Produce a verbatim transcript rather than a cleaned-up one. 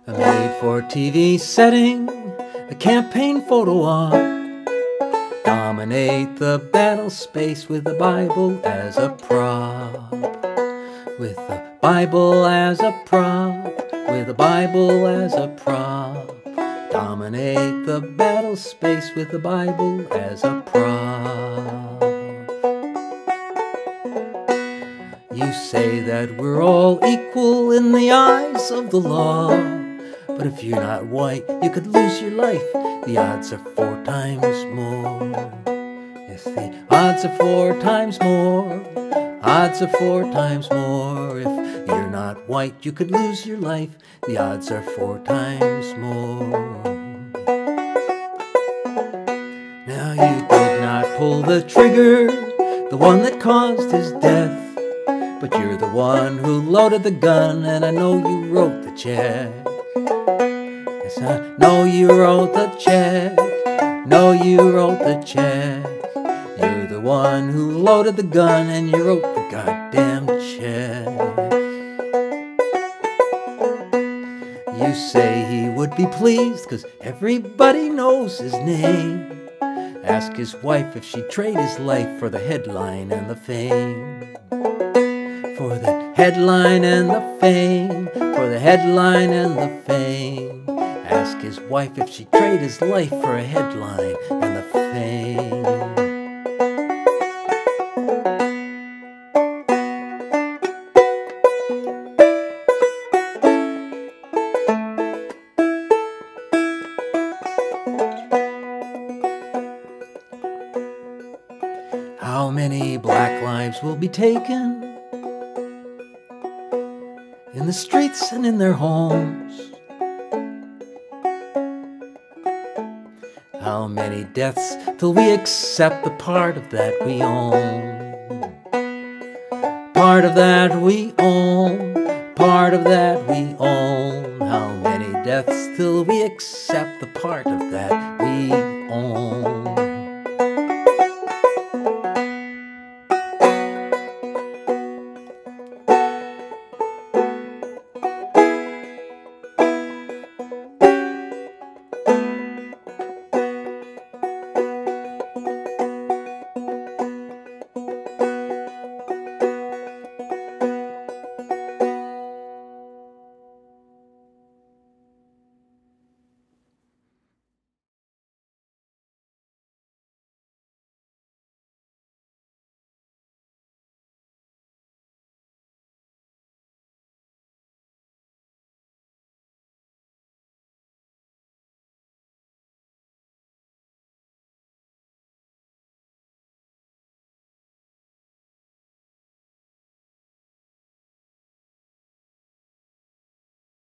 A made-for-T V setting, a campaign photo op. Dominate the battle space with the Bible as a prop. With the Bible as a prop. With the Bible as a prop. Dominate the battle space with the Bible as a prop. You say that we're all equal in the eyes of the law. But if you're not white, you could lose your life. The odds are four times more. Yes, the odds are four times more. Odds are four times more. If you're not white, you could lose your life. The odds are four times more. Now you did not pull the trigger, the one that caused his death. But you're the one who loaded the gun, and I know you wrote the check. Yes, I know you wrote the check. Know you wrote the check. You're the one who loaded the gun, and you wrote the goddamn check. You say he would be pleased, 'cause everybody knows his name. Ask his wife if she'd trade his life for the headline and the fame. For the headline and the fame. For the headline and the fame. Ask his wife if she'd trade his life for a headline and the fame. How many black lives will be taken in the streets and in their homes? How many deaths till we accept the part of that we own? Part of that we own. Part of that we own. How many deaths till we accept the part of that we own?